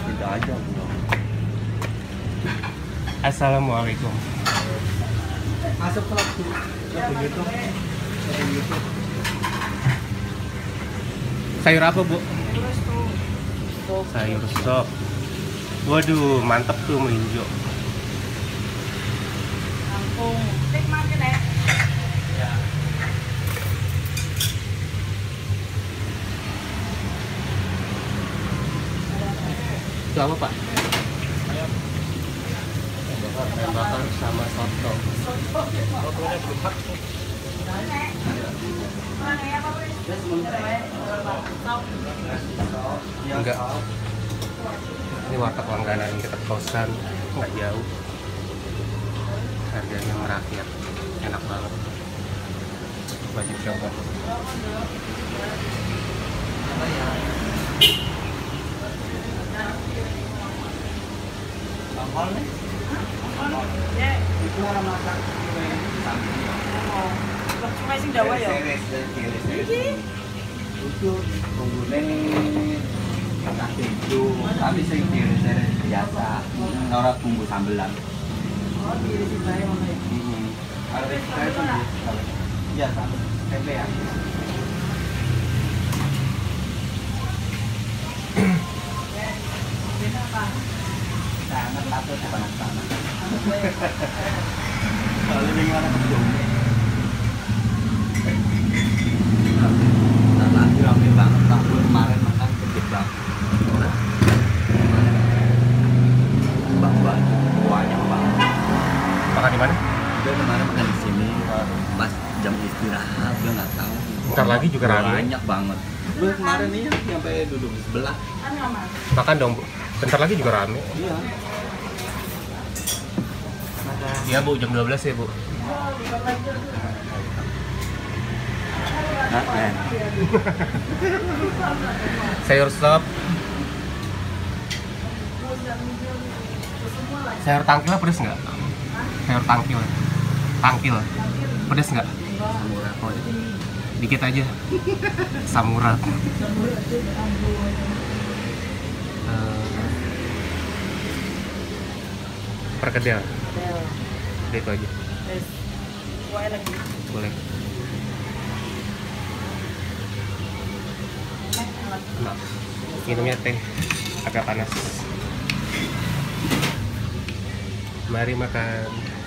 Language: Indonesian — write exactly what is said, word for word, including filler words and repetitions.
Tidak aja bro. Assalamualaikum. Masuk vlog dulu. Vlog YouTube. Vlog YouTube. Sayur apa, Bu? Sayur sop. Waduh, mantep tuh melinjo. Lampung. Tik makan ya. Ya. Itu apa, Pak? Ayam. Ayam bakar sama soto. Sotonya belum matang. Enggak. Ini warteg langganan dekat kosan, nggak jauh. Harganya merakyat, enak banget. Wajib coba. Bangkol nih. Ya. Itu orang masak. Cuma sing dawa ya. Iki. Itu bunggune kasih itu, tapi sing tiris-tiris biasa. Ora bumbu sambelan. Oh, di sini ngono ya. Heeh. Kalau saya itu iya, sambel tempe ya. Sangat patut panas panas. Kalau di mana kedung. Nah, lagi rame banget tahun kemarin makan gede banget. Mbak-mbak banyak banget. Makan di mana? Dia kemarin makan di sini pas jam istirahat, dia nggak tahu. Bentar lagi juga rame. Banyak banget. Gue kemarin nih sampai duduk di sebelah. Makan dong, Bu. Bentar lagi juga rame. Iya. Iya, Bu, jam dua belas ya, Bu. Nah, eh. Sayur sop. Sayur tangkil pedes nggak? Sayur tangkil. Tangkil. Pedes nggak? Samurai kok. Dikit aja. Samurat. Eh, perkedel. Udah itu aja. Boleh. Nah, minumnya teh agak panas. Mari makan.